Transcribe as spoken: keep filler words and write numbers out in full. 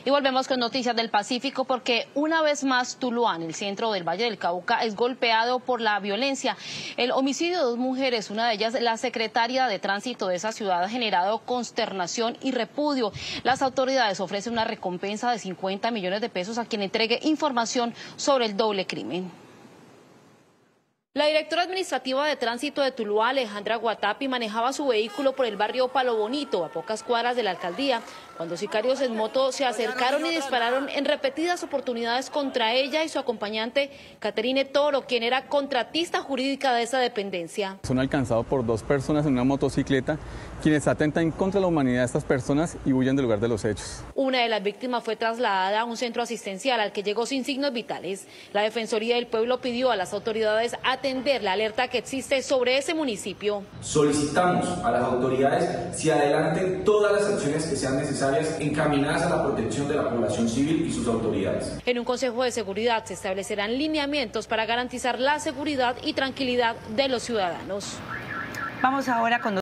Y volvemos con noticias del Pacífico porque una vez más Tuluá, en el centro del Valle del Cauca, es golpeado por la violencia. El homicidio de dos mujeres, una de ellas la secretaria de tránsito de esa ciudad, ha generado consternación y repudio. Las autoridades ofrecen una recompensa de cincuenta millones de pesos a quien entregue información sobre el doble crimen. La directora administrativa de tránsito de Tuluá, Alejandra Guatapi, manejaba su vehículo por el barrio Palo Bonito, a pocas cuadras de la alcaldía, cuando sicarios en moto se acercaron y dispararon en repetidas oportunidades contra ella y su acompañante, Caterine Toro, quien era contratista jurídica de esa dependencia. Son alcanzados por dos personas en una motocicleta, quienes atentan contra la humanidad de estas personas y huyen del lugar de los hechos. Una de las víctimas fue trasladada a un centro asistencial al que llegó sin signos vitales. La Defensoría del Pueblo pidió a las autoridades atender la alerta que existe sobre ese municipio. Solicitamos a las autoridades si adelanten todas las acciones que sean necesarias encaminadas a la protección de la población civil y sus autoridades. En un Consejo de Seguridad se establecerán lineamientos para garantizar la seguridad y tranquilidad de los ciudadanos. Vamos ahora con